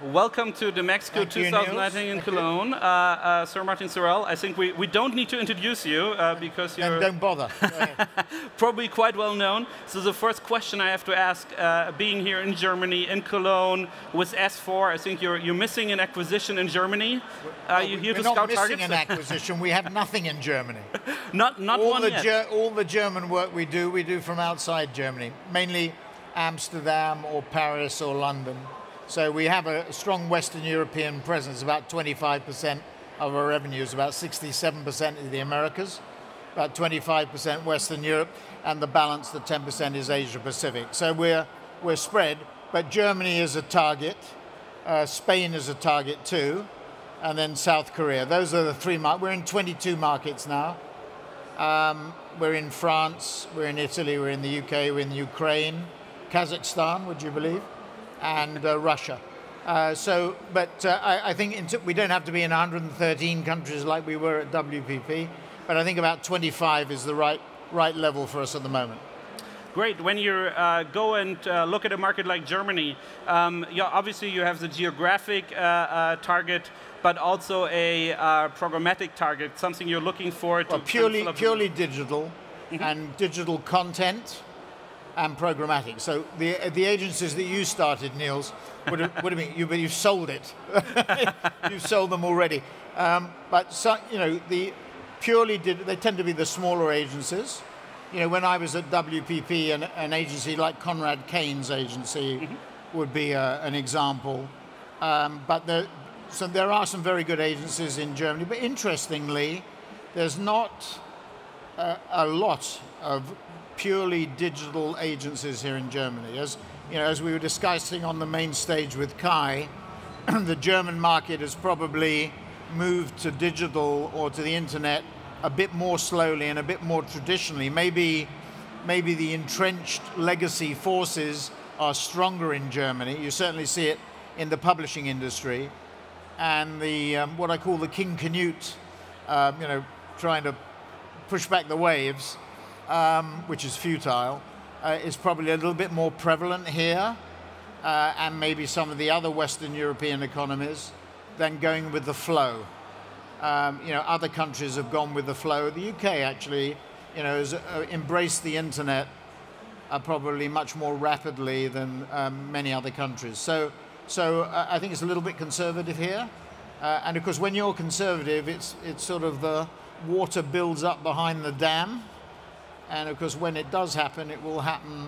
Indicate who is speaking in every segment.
Speaker 1: Welcome to DMEXCO 2019 in Cologne. Sir Martin Sorrell, I think we don't need to introduce you because you're
Speaker 2: don't bother.
Speaker 1: probably quite well known. So the first question I have to ask, being here in Germany, in Cologne, with S4, I think you're missing an acquisition in Germany. Are you here to scout targets?
Speaker 2: We're not missing an acquisition. We have nothing in Germany.
Speaker 1: not one yet.
Speaker 2: All the German work we do from outside Germany, mainly Amsterdam or Paris or London. So we have a strong Western European presence, about 25% of our revenues, about 67% in the Americas, about 25% Western Europe, and the balance, the 10% is Asia Pacific. So we're spread, but Germany is a target, Spain is a target too, and then South Korea. Those are the three markets. We're in 22 markets now. We're in France, we're in Italy, we're in the UK, we're in Ukraine, Kazakhstan, would you believe? And Russia. I think we don't have to be in 113 countries like we were at WPP, but I think about 25 is the right level for us at the moment.
Speaker 1: Great. When you go and look at a market like Germany, obviously you have the geographic target, but also a programmatic target, something you're looking for to
Speaker 2: purely digital and digital content and programmatic. So the agencies that you started, Niels, would have been you've sold it. You've sold them already. But so, they tend to be the smaller agencies. When I was at WPP, an agency like Conrad Kane's agency would be an example. So there are some very good agencies in Germany. But interestingly, there's not a lot of purely digital agencies here in Germany. As we were discussing on the main stage with Kai, the German market has probably moved to digital or to the internet a bit more slowly and a bit more traditionally. Maybe the entrenched legacy forces are stronger in Germany. You certainly see it in the publishing industry, and the what I call the King Canute, trying to push back the waves, which is futile, is probably a little bit more prevalent here, and maybe some of the other Western European economies, than going with the flow. Other countries have gone with the flow. The UK actually, has embraced the internet probably much more rapidly than many other countries. So I think it's a little bit conservative here, and of course when you're conservative, it's sort of the water builds up behind the dam. And of course, when it does happen, it will happen.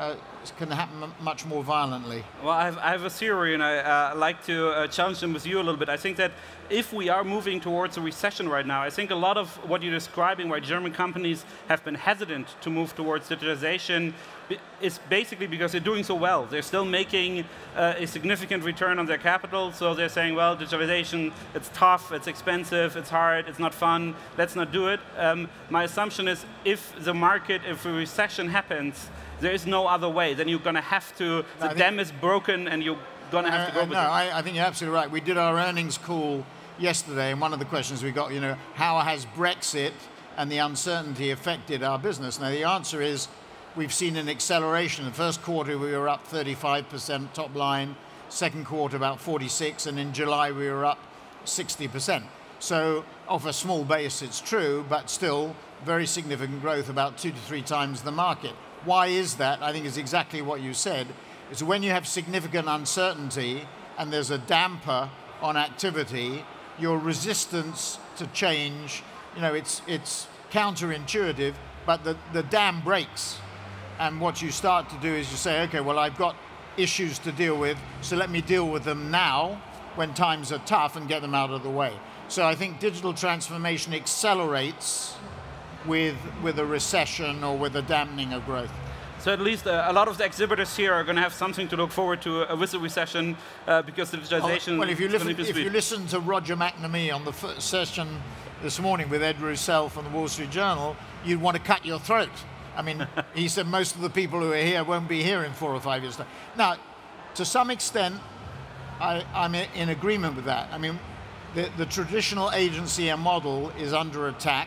Speaker 2: It can happen much more violently.
Speaker 1: Well, I have a theory, and I like to challenge them with you a little bit. I think that if we are moving towards a recession right now, I think a lot of what you're describing, why German companies have been hesitant to move towards digitalization, is basically because they're doing so well. They're still making a significant return on their capital, so they're saying, well, digitalization, it's tough, it's expensive, it's hard, it's not fun, let's not do it. My assumption is if a recession happens, there is no other way. Then you're going to have to, the dam is broken and you're going to have to go with it.
Speaker 2: I think you're absolutely right. We did our earnings call yesterday, and one of the questions we got, how has Brexit and the uncertainty affected our business? Now, the answer is we've seen an acceleration. The first quarter, we were up 35% top line. Second quarter, about 46%. And in July, we were up 60%. So off a small base, it's true, but still very significant growth, about 2 to 3 times the market. Why is that? I think it's exactly what you said. It's when you have significant uncertainty and there's a damper on activity, your resistance to change, it's counterintuitive, but the dam breaks. And what you start to do is you say, okay, well, I've got issues to deal with, so let me deal with them now when times are tough and get them out of the way. So I think digital transformation accelerates with a recession or with a dampening of growth.
Speaker 1: So at least a lot of the exhibitors here are going to have something to look forward to with the recession because the digitalization.
Speaker 2: Well, if you listen to Roger McNamee on the session this morning with Ed Roussel from the Wall Street Journal, you'd want to cut your throat. I mean, he said most of the people who are here won't be here in 4 or 5 years' time. Now, to some extent, I'm in agreement with that. I mean, the traditional agency model is under attack.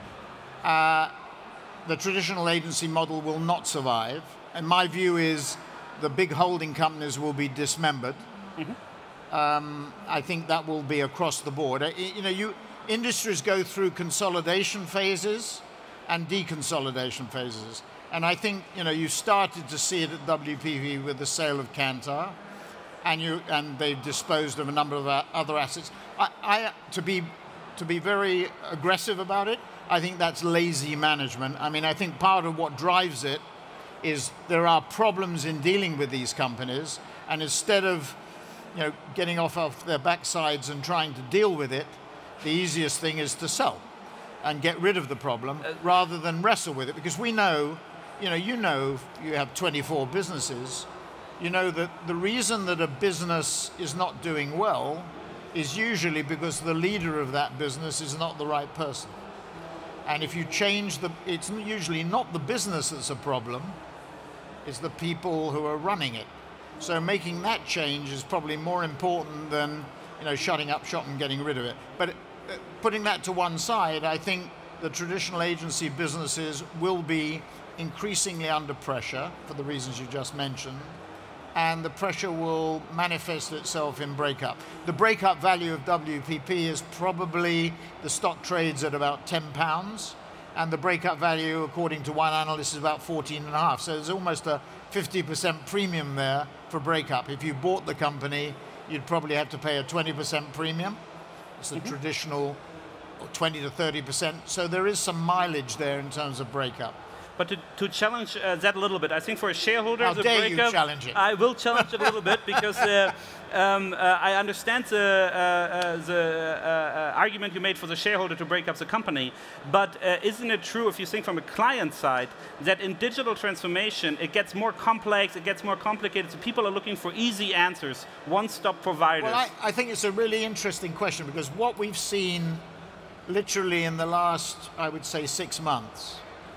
Speaker 2: The traditional agency model will not survive, and my view is the big holding companies will be dismembered. I think that will be across the board. Industries go through consolidation phases and deconsolidation phases. And I think you started to see it at WPP with the sale of Kantar, and they've disposed of a number of other assets. To be very aggressive about it, I think that's lazy management. I mean, I think part of what drives it is there are problems in dealing with these companies, and instead of getting off their backsides and trying to deal with it, the easiest thing is to sell and get rid of the problem rather than wrestle with it. Because we know, you have 24 businesses, you know that the reason that a business is not doing well is usually because the leader of that business is not the right person. And if you change it's usually not the business that's a problem, it's the people who are running it. So making that change is probably more important than shutting up shop and getting rid of it. But putting that to one side, I think the traditional agency businesses will be increasingly under pressure for the reasons you just mentioned, and the pressure will manifest itself in breakup. The breakup value of WPP is probably, the stock trades at about £10, and the breakup value, according to one analyst, is about 14.5. So there's almost a 50% premium there for breakup. If you bought the company, you'd probably have to pay a 20% premium. It's the traditional 20 to 30%. So there is some mileage there in terms of breakup.
Speaker 1: But to challenge that a little bit, I think for a shareholder,
Speaker 2: how
Speaker 1: the
Speaker 2: dare
Speaker 1: breakup,
Speaker 2: you challenge it?
Speaker 1: I will challenge it a little bit because I understand the argument you made for the shareholder to break up the company. But isn't it true, if you think from a client side, that in digital transformation it gets more complex, it gets more complicated, so people are looking for easy answers, one-stop providers?
Speaker 2: Well, I think it's a really interesting question, because what we've seen literally in the last, I would say, 6 months,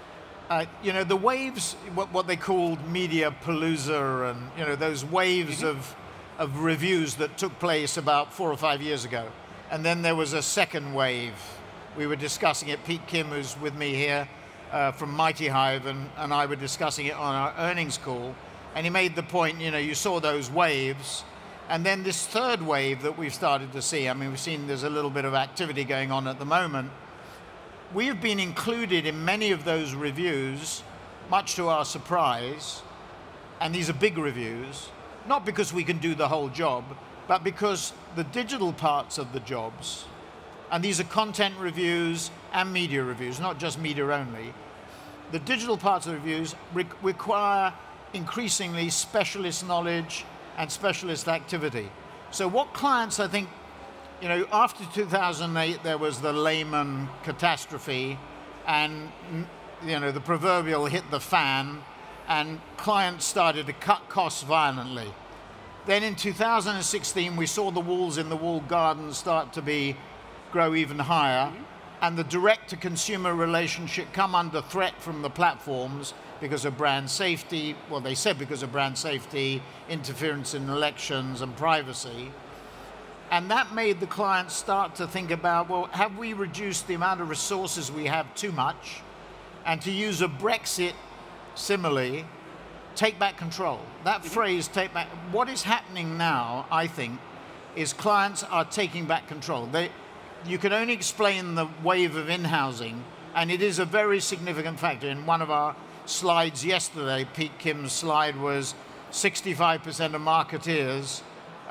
Speaker 2: the waves, what they called media palooza, and those waves of reviews that took place about 4 or 5 years ago. And then there was a second wave. We were discussing it, Pete Kim, who's with me here from Mighty Hive, and I were discussing it on our earnings call. And he made the point, you saw those waves. And then this third wave that we've started to see, I mean, we've seen there's a little bit of activity going on at the moment. We have been included in many of those reviews, much to our surprise, and these are big reviews, not because we can do the whole job, but because the digital parts of the jobs, and these are content reviews and media reviews, not just media only, the digital parts of the reviews require increasingly specialist knowledge and specialist activity. So what clients, I think, after 2008, there was the Lehman catastrophe, and the proverbial hit the fan, and clients started to cut costs violently. Then in 2016, we saw the walls in the walled garden start to grow even higher, and the direct-to-consumer relationship come under threat from the platforms because of brand safety. Well, they said because of brand safety, interference in elections, and privacy. And that made the clients start to think about, well, have we reduced the amount of resources we have too much? And to use a Brexit simile, take back control. That phrase, take back, what is happening now, I think, is clients are taking back control. You can only explain the wave of in-housing, and it is a very significant factor. In one of our slides yesterday, Pete Kim's slide was 65% of marketeers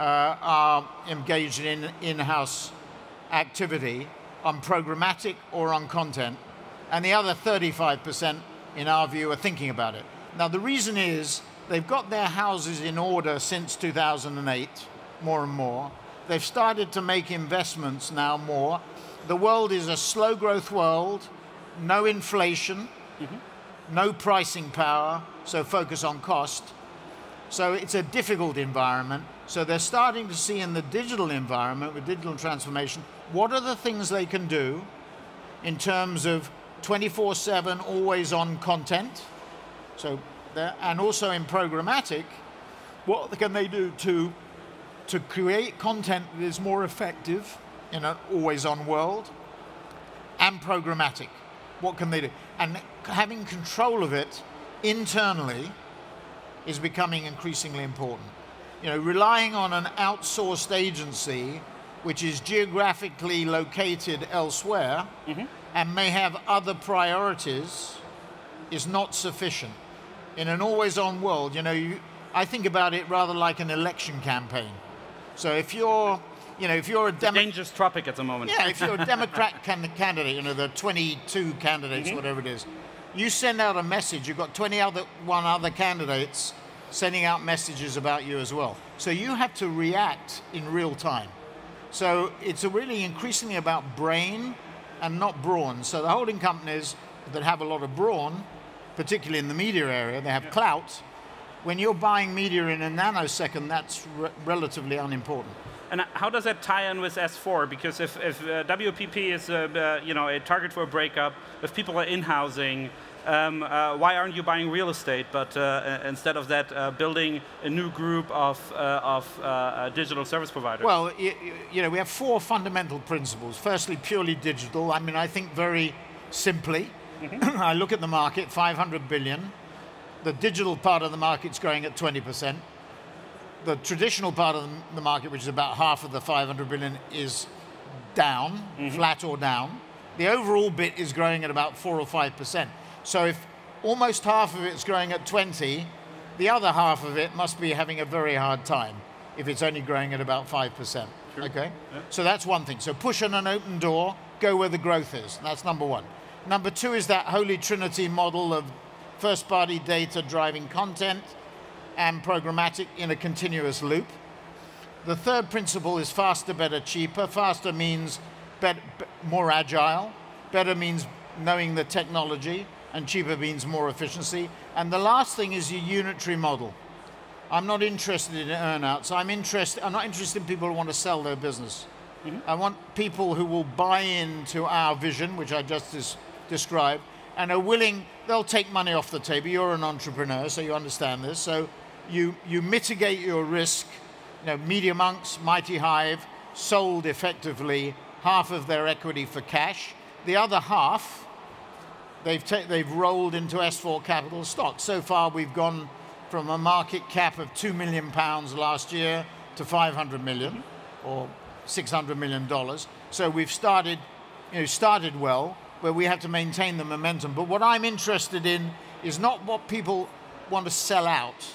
Speaker 2: are engaged in in-house activity on programmatic or on content, and the other 35%, in our view, are thinking about it. Now, the reason is they've got their houses in order since 2008, more and more. They've started to make investments now more. The world is a slow growth world, no inflation, no pricing power, so focus on cost. So it's a difficult environment. So they're starting to see in the digital environment, with digital transformation, what are the things they can do in terms of 24/7, always on content. So, and also in programmatic, what can they do to create content that is more effective in an always on world, and programmatic? What can they do? And having control of it internally is becoming increasingly important. relying on an outsourced agency which is geographically located elsewhere and may have other priorities is not sufficient. In an always-on world, I think about it rather like an election campaign. So if you're a
Speaker 1: dangerous topic at the moment.
Speaker 2: Yeah, if you're a Democrat candidate, the 22 candidates, whatever it is, you send out a message. You've got 21 other candidates sending out messages about you as well. So you have to react in real time. So it's really increasingly about brain and not brawn. So the holding companies that have a lot of brawn, particularly in the media area, they have clout. When you're buying media in a nanosecond, that's relatively unimportant.
Speaker 1: And how does that tie in with S4? Because if WPP is a target for a breakup, if people are in-housing, why aren't you buying real estate, but instead of that, building a new group of digital service providers?
Speaker 2: Well, we have 4 fundamental principles. Firstly, purely digital. I think very simply. I look at the market, 500 billion. The digital part of the market's growing at 20%. The traditional part of the market, which is about half of the 500 billion, is down, flat or down. The overall bit is growing at about 4 or 5%. So if almost half of it's growing at 20, the other half of it must be having a very hard time if it's only growing at about 5%. Sure. Okay? Yeah. So that's one thing. So push on an open door, go where the growth is. That's number one. Number 2 is that holy trinity model of first-party data driving content and programmatic in a continuous loop. The third principle is faster, better, cheaper. Faster means more agile. Better means knowing the technology. And cheaper means more efficiency. And the last thing is your unitary model. I'm not interested in earnouts. I'm not interested in people who want to sell their business. I want people who will buy into our vision, which I just described, and are willing, they'll take money off the table. You're an entrepreneur, so you understand this. So you mitigate your risk. Media Monks, Mighty Hive, sold effectively half of their equity for cash. The other half, they've rolled into S4 Capital stock. So far, we've gone from a market cap of £2 million last year to 500 million, or $600 million. So we've started well, where we have to maintain the momentum. But what I'm interested in is not what people want to sell out.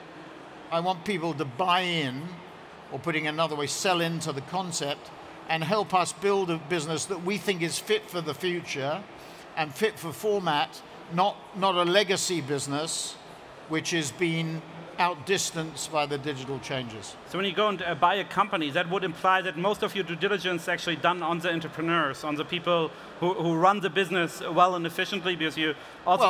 Speaker 2: I want people to buy in, or putting it another way, sell into the concept and help us build a business that we think is fit for the future and fit for format, not a legacy business which has been outdistanced by the digital changes.
Speaker 1: So when you go and buy a company, that would imply that most of your due diligence is actually done on the entrepreneurs, on the people who run the business well and efficiently, because you also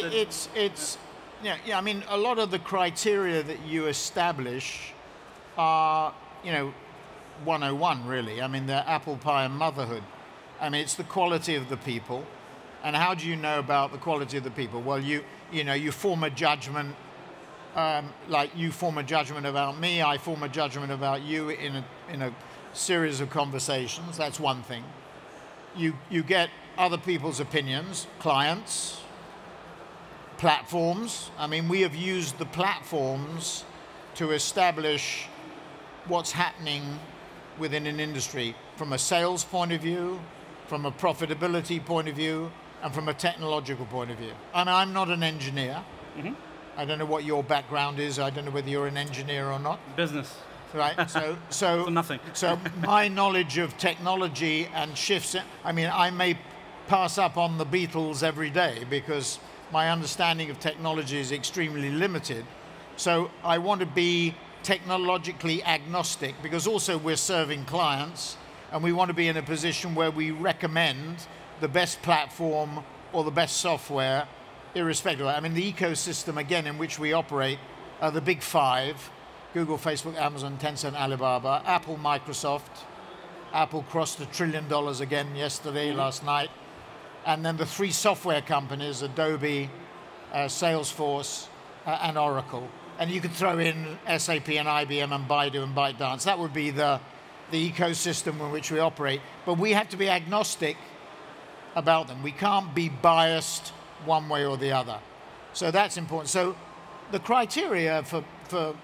Speaker 2: I mean, a lot of the criteria that you establish are, 101 really. I mean, they're apple pie and motherhood. I mean, it's the quality of the people. And how do you know about the quality of the people? Well, you form a judgment. Like you form a judgment about me, I form a judgment about you in a series of conversations. That's one thing. You get other people's opinions, clients, platforms. I mean, we have used the platforms to establish what's happening within an industry from a sales point of view, from a profitability point of view, and from a technological point of view. I mean, I'm not an engineer. I don't know what your background is. I don't know whether you're an engineer or not.
Speaker 1: Business.
Speaker 2: Right. So
Speaker 1: nothing.
Speaker 2: So my knowledge of technology and shifts. I mean, I may pass up on the Beatles every day because my understanding of technology is extremely limited. So I want to be technologically agnostic because also we're serving clients and we want to be in a position where we recommend the best platform or the best software, irrespective. I mean, the ecosystem, again, in which we operate are the big 5, Google, Facebook, Amazon, Tencent, Alibaba, Apple, Microsoft. Apple crossed $1 trillion again yesterday, last night. And then the 3 software companies, Adobe, Salesforce, and Oracle. And you could throw in SAP and IBM and Baidu and ByteDance. That would be the ecosystem in which we operate. But we have to be agnostic about them. We can't be biased one way or the other. So that's important. So the criteria for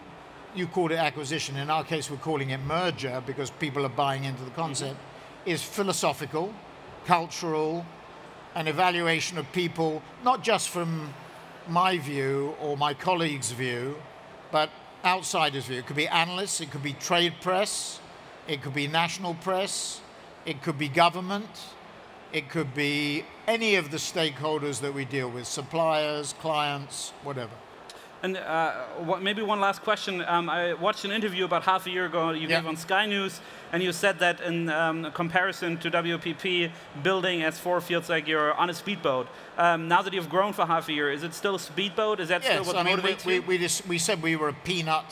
Speaker 2: you called it acquisition, in our case we're calling it merger because people are buying into the concept, is philosophical, cultural, an evaluation of people, not just from my view or my colleagues' view, but outsiders' view. It could be analysts, it could be trade press, it could be national press, it could be government, it could be any of the stakeholders that we deal with, suppliers, clients, whatever.
Speaker 1: And maybe one last question. I watched an interview about half a year ago you gave on Sky News, and you said that in comparison to WPP, building S4 feels like you're on a speedboat. Now that you've grown for half a year, is it still a speedboat? Is that still what motivates you?
Speaker 2: We said we were a peanut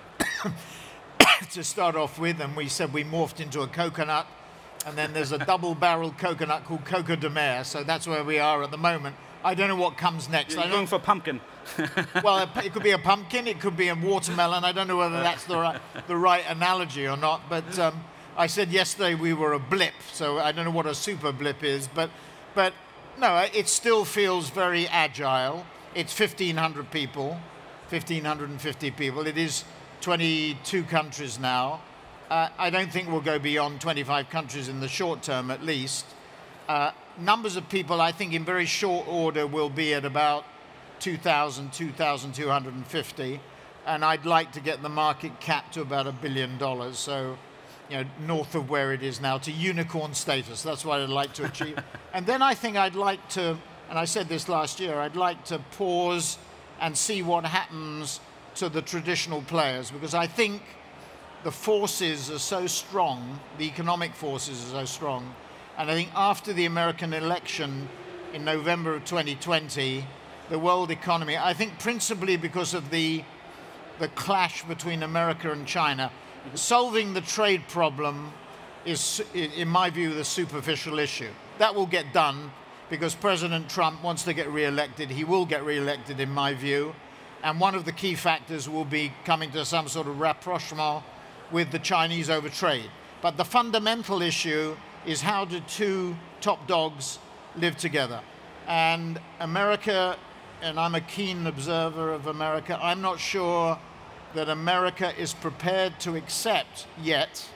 Speaker 2: to start off with, and we said we morphed into a coconut, and then there's a double-barreled coconut called Coco de Mer, so that's where we are at the moment. I don't know what comes next.
Speaker 1: You're going for pumpkin.
Speaker 2: Well, it could be a pumpkin, it could be a watermelon. I don't know whether that's the right analogy or not, but I said yesterday we were a blip, so I don't know what a super blip is, but no, it still feels very agile. It's 1,500 people, 1,550 people. It is 22 countries now. I don't think we'll go beyond 25 countries in the short term, at least. Numbers of people, I think, in very short order will be at about 2,000, 2,250, and I'd like to get the market cap to about $1 billion, so north of where it is now, to unicorn status. That's what I'd like to achieve. And then I think I'd like to, and I said this last year, I'd like to pause and see what happens to the traditional players, because I think the forces are so strong, the economic forces are so strong, and I think after the American election in November of 2020, the world economy, I think principally because of the clash between America and China, solving the trade problem is, in my view, the superficial issue. That will get done because President Trump wants to get re-elected. He will get re-elected, in my view. And one of the key factors will be coming to some sort of rapprochement with the Chinese over trade. But the fundamental issue is how do two top dogs live together? And America, and I'm a keen observer of America, I'm not sure that America is prepared to accept yet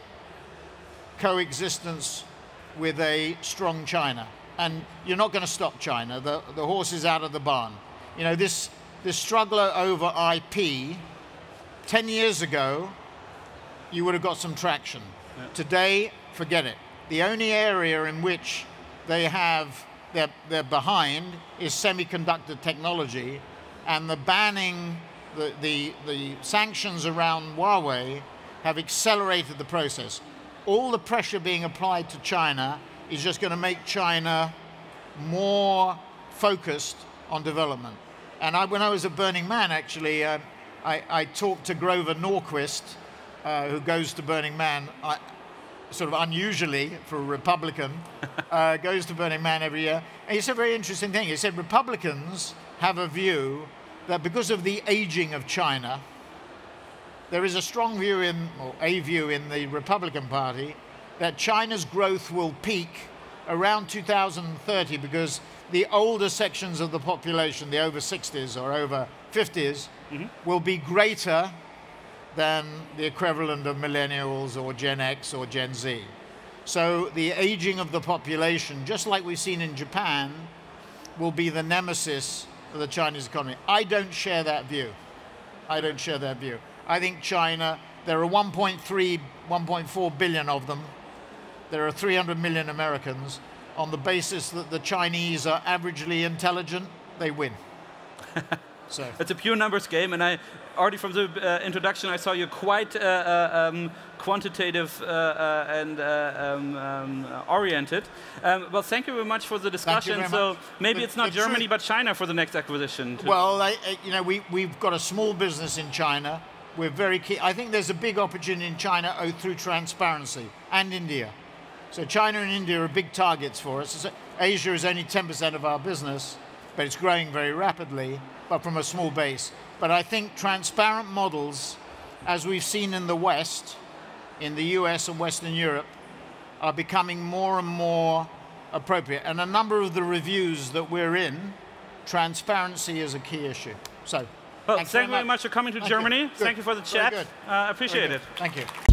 Speaker 2: coexistence with a strong China. And you're not going to stop China. The horse is out of the barn. This struggle over IP, 10 years ago, you would have got some traction. Yeah. Today, forget it. The only area in which they're behind is semiconductor technology, and the banning, the sanctions around Huawei have accelerated the process. All the pressure being applied to China is just going to make China more focused on development. And when I was at Burning Man, actually, I talked to Grover Norquist, who goes to Burning Man, sort of unusually for a Republican, goes to Burning Man every year. And he said a very interesting thing. He said Republicans have a view that because of the aging of China, there is a strong view or a view in the Republican Party that China's growth will peak around 2030 because the older sections of the population, the over 60s or over 50s, will be greater than the equivalent of millennials or Gen X or Gen Z. So the aging of the population, just like we've seen in Japan, will be the nemesis of the Chinese economy. I don't share that view. I don't share that view. I think China, there are 1.3, 1.4 billion of them. There are 300 million Americans. On the basis that the Chinese are averagely intelligent, they win. So
Speaker 1: it's a pure numbers game, and already from the introduction, I saw you're quite quantitative and oriented. Well, thank you very much for the discussion. So maybe it's not Germany, but China for the next acquisition.
Speaker 2: Well, we've got a small business in China. We're very keen. I think there's a big opportunity in China through transparency, and India. So China and India are big targets for us. Asia is only 10% of our business, but it's growing very rapidly, but from a small base. But I think transparent models, as we've seen in the West, in the US and Western Europe, are becoming more and more appropriate. And a number of the reviews that we're in, transparency is a key issue. So
Speaker 1: Well, thank you very much for coming to Germany.
Speaker 2: Good.
Speaker 1: Thank you for the chat.
Speaker 2: Good.
Speaker 1: Appreciate it.
Speaker 2: Thank you.